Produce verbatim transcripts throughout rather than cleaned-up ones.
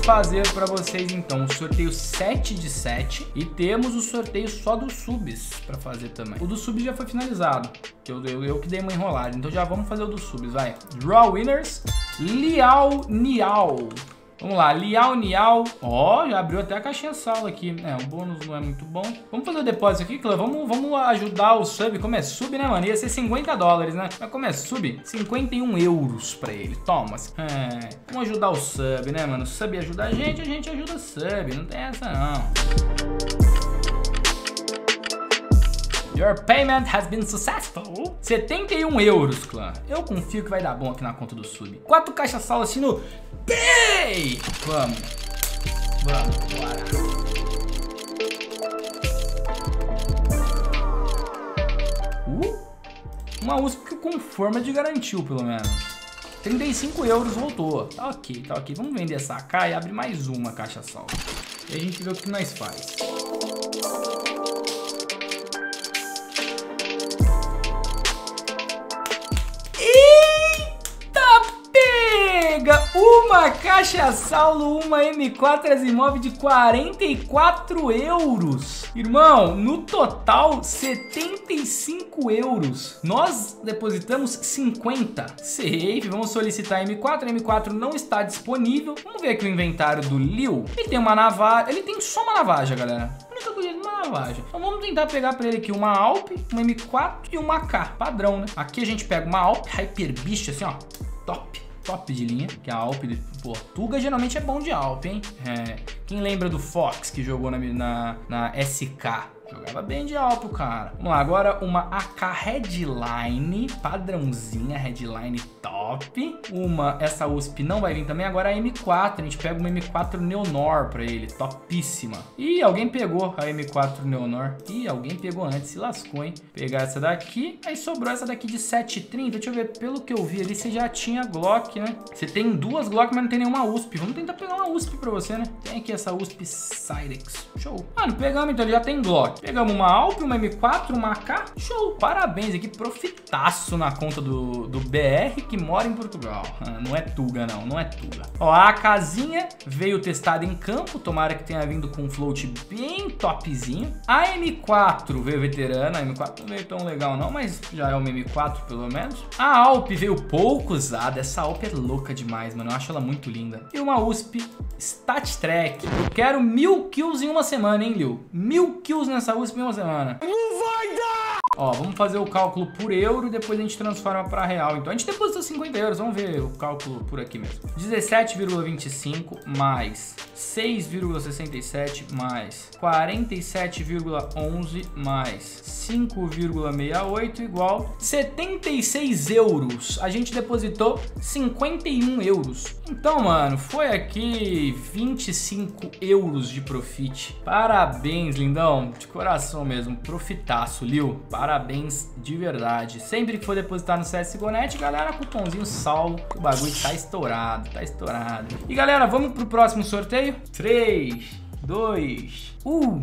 fazer pra vocês então o sorteio sete de sete e temos o sorteio só dos subs pra fazer também. O do subs já foi finalizado, que eu, eu, eu que dei uma enrolada, então já vamos fazer o dos subs, vai. Draw Winners, Liao Niao. Vamos lá, Liao Niao. Ó, oh, já abriu até a caixinha sala aqui. É, o bônus não é muito bom. Vamos fazer o depósito aqui, Clã. Vamos, vamos ajudar o sub. Como é sub, né, mano? Ia ser cinquenta dólares, né? Mas como é sub, cinquenta e um euros pra ele. Toma. É, vamos ajudar o sub, né, mano? O sub ajuda a gente, a gente ajuda o sub. Não tem essa, não. Your payment has been successful. setenta e um euros, clã. Eu confio que vai dar bom aqui na conta do sub. Quatro caixas sala assim no Pay! Vamos. Vamos, bora. Uh, uma U S P com forma de garantiu, pelo menos. trinta e cinco euros voltou. Tá ok, tá ok. Vamos vender essa K e abrir mais uma caixa salva. E a gente vê o que nós faz. Uma caixa Saulo, uma M quatro Asimov de quarenta e quatro euros. Irmão, no total, setenta e cinco euros. Nós depositamos cinquenta. Safe, vamos solicitar M quatro. A M quatro não está disponível. Vamos ver aqui o inventário do Liu. Ele tem uma navaja. Ele tem só uma navaja, galera. A única coisa é uma navaja. Então vamos tentar pegar pra ele aqui uma Alp, uma M quatro e uma K. Padrão, né? Aqui a gente pega uma Alp Hyper Beast, assim, ó. Top. Top de linha, que a Alp, pô, Tuga geralmente é bom de Alp, hein? É, quem lembra do Fox que jogou na, na, na S K? Jogava bem de Alp, cara. Vamos lá, agora uma A K Headline, padrãozinha, Headline top. Uma, essa U S P não vai vir também, agora a M quatro, a gente pega uma M quatro Neonor pra ele, topíssima. Ih, alguém pegou a M quatro Neonor. Ih, alguém pegou antes, se lascou, hein? Pegar essa daqui, aí sobrou essa daqui de sete e trinta, deixa eu ver, pelo que eu vi ali, você já tinha Glock, né? Você tem duas Glock, mas não tem nenhuma U S P. Vamos tentar pegar uma U S P pra você, né? Tem aqui essa U S P Cyrex. Show. Mano, pegamos, então ele já tem Glock. Pegamos uma Alp, uma M quatro, uma A K. Show. Parabéns aqui, profitaço na conta do, do B R que mora em Portugal. Ah, não é Tuga, não. Não é Tuga. Ó, a AKzinha veio testada em campo. Tomara que tenha vindo com um float bem topzinho. A M quatro veio veterana. A M quatro não veio tão legal, não, mas já é uma M quatro, pelo menos. A Alp veio pouco usada. Essa Alp é louca demais, mano. Eu acho ela muito linda. E uma U S P Stat Track. Eu quero mil kills em uma semana, hein, Liu? Mil kills nessa U S P em uma semana. Não vai dar! Ó, vamos fazer o cálculo por euro e depois a gente transforma para real. Então a gente depositou cinquenta euros. Vamos ver o cálculo por aqui mesmo. dezessete vírgula vinte e cinco mais seis vírgula sessenta e sete mais quarenta e sete vírgula onze mais cinco vírgula sessenta e oito igual setenta e seis euros. A gente depositou cinquenta e um euros. Então, mano, foi aqui vinte e cinco euros de profit. Parabéns, lindão. De coração mesmo. Profitaço, Liu. Parabéns de verdade. Sempre que for depositar no C S G O Net, galera, cupomzinho Saulo. O bagulho tá estourado, tá estourado. E galera, vamos pro próximo sorteio? três, dois, um.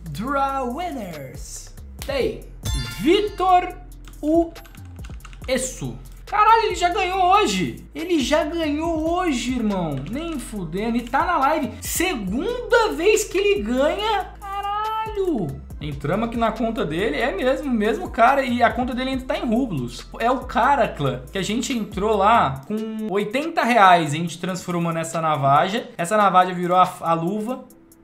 Draw Winners. Tem Vitor Uesu. Caralho, ele já ganhou hoje. Ele já ganhou hoje, irmão. Nem fudendo. E tá na live. Segunda vez que ele ganha. Caralho. Entramos aqui na conta dele. É mesmo, mesmo cara. E a conta dele ainda tá em rublos. É o cara, clã, que a gente entrou lá com oitenta reais. A gente transformou nessa navaja. Essa navaja virou a, a luva.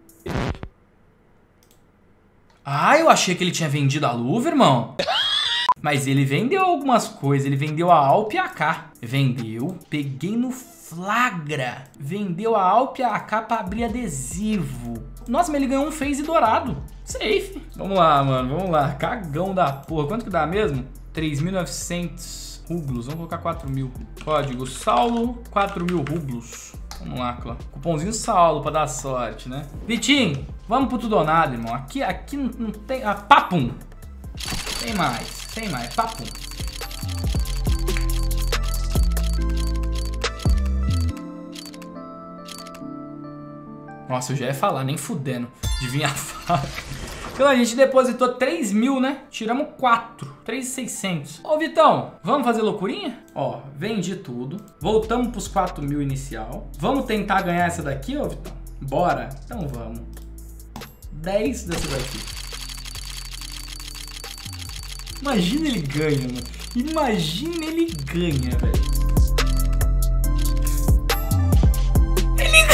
Ah, eu achei que ele tinha vendido a luva, irmão. Mas ele vendeu algumas coisas. Ele vendeu a Alp e a A K. Vendeu. Peguei no flagra. Vendeu a Alp e a A K pra abrir adesivo. Nossa, mas ele ganhou um phase dourado. Safe. Vamos lá, mano. Vamos lá. Cagão da porra. Quanto que dá mesmo? três mil e novecentos rublos. Vamos colocar quatro mil. Código Saulo. quatro mil rublos. Vamos lá, clã. Cupomzinho Saulo pra dar sorte, né? Vitinho, vamos pro tudo ou nada, irmão. Aqui, aqui não, não tem... Ah, papum. Tem mais. Tem mais, papo. Nossa, eu já ia falar, nem fudendo de vir a faca. Então a gente depositou três mil, né? Tiramos quatro. três mil e seiscentos. Ô, Vitão, vamos fazer loucurinha? Ó, vendi tudo. Voltamos pros quatro mil inicial. Vamos tentar ganhar essa daqui, ô, Vitão? Bora? Então vamos. dez dessa daqui. Imagina ele ganha, mano. Imagina ele ganha, velho. Ele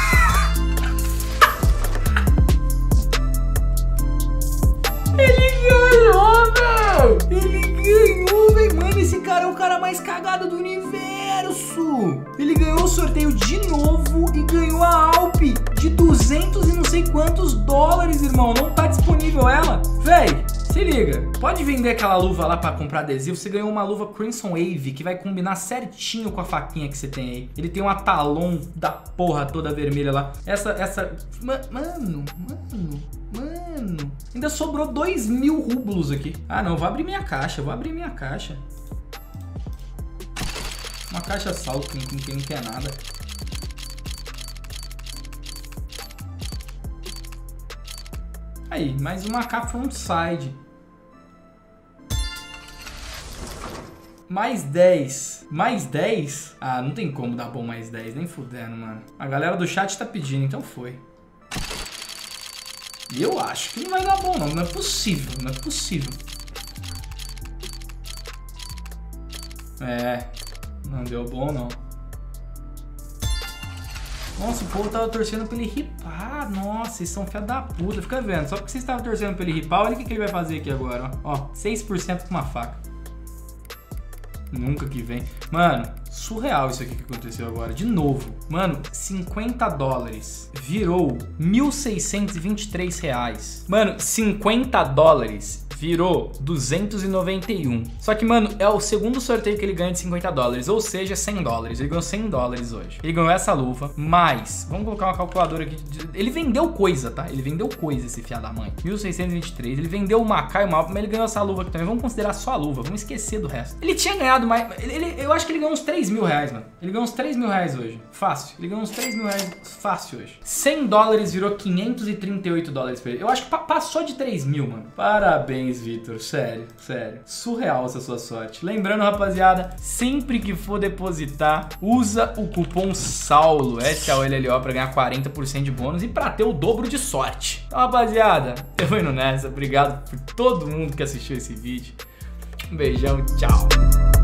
Ele ganhou, velho! Ele ganhou, velho! Mano, esse cara é o cara mais cagado do universo! Ele ganhou o sorteio de novo e ganhou a Alp de duzentos e não sei quantos dólares, irmão. Não tá disponível ela. Véi, se liga. Pode vender aquela luva lá pra comprar adesivo. Você ganhou uma luva Crimson Wave que vai combinar certinho com a faquinha que você tem aí. Ele tem uma Talon da porra toda vermelha lá. Essa, essa... Mano, mano, mano... Ainda sobrou dois mil rublos aqui. Ah, não. Vou abrir minha caixa. Vou abrir minha caixa. Uma caixa salto com quem não quer nada. Aí, mais uma K frontside. Mais dez. Mais dez? Ah, não tem como dar bom mais dez. Nem fudendo, mano. A galera do chat tá pedindo, então foi. E eu acho que não vai dar bom, não. Não é possível, não é possível. É... Não deu bom, não. Nossa, o povo tava torcendo pra ele ripar. Nossa, vocês são filha da puta. Fica vendo. Só porque vocês estavam torcendo pra ele ripar, olha o que, que ele vai fazer aqui agora, ó. Ó, seis por cento com uma faca. Nunca que vem. Mano, surreal isso aqui que aconteceu agora. De novo. Mano, cinquenta dólares virou mil seiscentos e vinte e três reais. Mano, cinquenta dólares virou duzentos e noventa e um. Só que, mano, é o segundo sorteio que ele ganha de cinquenta dólares, ou seja, cem dólares. Ele ganhou cem dólares hoje. Ele ganhou essa luva, mais... Vamos colocar uma calculadora aqui. Ele vendeu coisa, tá? Ele vendeu coisa, esse fiado da mãe. mil seiscentos e vinte e três. Ele vendeu uma K e uma Alp, mas ele ganhou essa luva aqui também. Vamos considerar só a luva. Vamos esquecer do resto. Ele tinha ganhado mais... Ele, ele, eu acho que ele ganhou uns três mil reais, mano. Ele ganhou uns três mil reais hoje. Fácil. Ele ganhou uns três mil reais fácil hoje. cem dólares virou quinhentos e trinta e oito dólares pra ele. Eu acho que pa passou de três mil, mano. Parabéns, Vitor. Sério. Sério, sério. Surreal essa sua sorte. Lembrando, rapaziada, sempre que for depositar, usa o cupom SAULO, S A U L L O, pra ganhar quarenta por cento de bônus e pra ter o dobro de sorte. Então, rapaziada, eu vou indo nessa. Obrigado por todo mundo que assistiu esse vídeo. Um beijão, tchau.